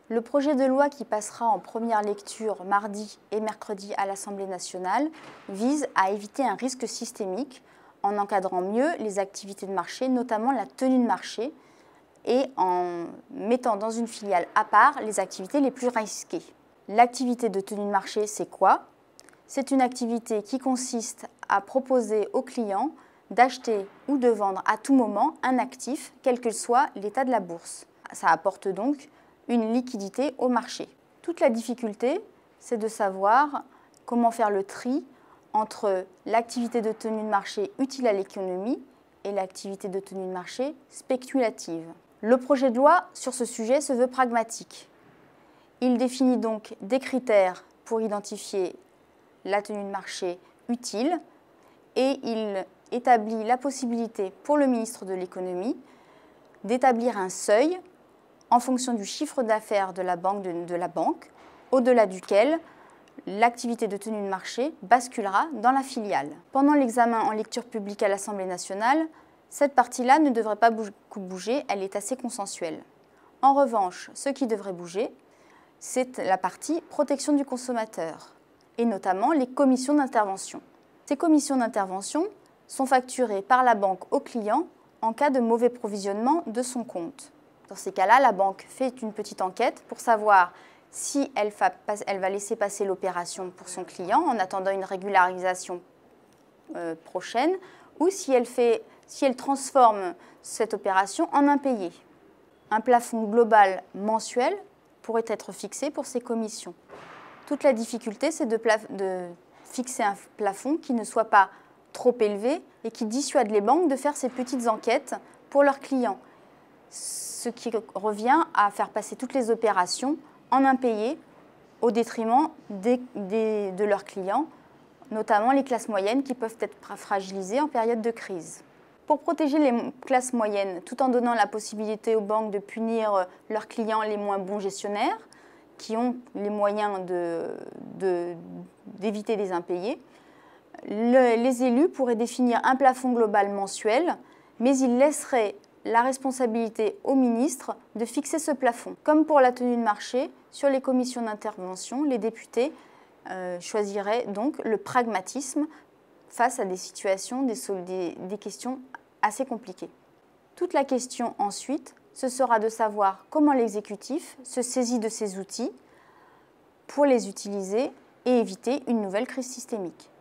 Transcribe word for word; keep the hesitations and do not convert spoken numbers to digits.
Le projet de loi qui passera en première lecture mardi et mercredi à l'Assemblée nationale vise à éviter un risque systémique en encadrant mieux les activités de marché, notamment la tenue de marché, et en mettant dans une filiale à part les activités les plus risquées. L'activité de tenue de marché, c'est quoi? C'est une activité qui consiste à proposer aux clients d'acheter ou de vendre à tout moment un actif, quel que soit l'état de la bourse. Ça apporte donc une liquidité au marché. Toute la difficulté, c'est de savoir comment faire le tri entre l'activité de tenue de marché utile à l'économie et l'activité de tenue de marché spéculative. Le projet de loi sur ce sujet se veut pragmatique. Il définit donc des critères pour identifier la tenue de marché utile et il établit la possibilité pour le ministre de l'économie d'établir un seuil en fonction du chiffre d'affaires de la banque, de, de la banque, au-delà duquel l'activité de tenue de marché basculera dans la filiale. Pendant l'examen en lecture publique à l'Assemblée nationale, cette partie-là ne devrait pas beaucoup bouger, elle est assez consensuelle. En revanche, ce qui devrait bouger, c'est la partie protection du consommateur, et notamment les commissions d'intervention. Ces commissions d'intervention sont facturées par la banque au client en cas de mauvais provisionnement de son compte. Dans ces cas-là, la banque fait une petite enquête pour savoir si elle va, elle va laisser passer l'opération pour son client en attendant une régularisation euh, prochaine ou si elle, fait, si elle transforme cette opération en impayé. Un plafond global mensuel pourrait être fixé pour ces commissions. Toute la difficulté, c'est de, de fixer un plafond qui ne soit pas trop élevé et qui dissuade les banques de faire ces petites enquêtes pour leurs clients, ce qui revient à faire passer toutes les opérations en impayés au détriment des, des, de leurs clients, notamment les classes moyennes qui peuvent être fragilisées en période de crise. Pour protéger les classes moyennes, tout en donnant la possibilité aux banques de punir leurs clients les moins bons gestionnaires, qui ont les moyens de, de, d'éviter des impayés, le, les élus pourraient définir un plafond global mensuel, mais ils laisseraient la responsabilité au ministre de fixer ce plafond. Comme pour la tenue de marché, sur les commissions d'intervention, les députés euh, choisiraient donc le pragmatisme face à des situations, des, des, des questions assez compliquées. Toute la question ensuite, ce sera de savoir comment l'exécutif se saisit de ces outils pour les utiliser et éviter une nouvelle crise systémique.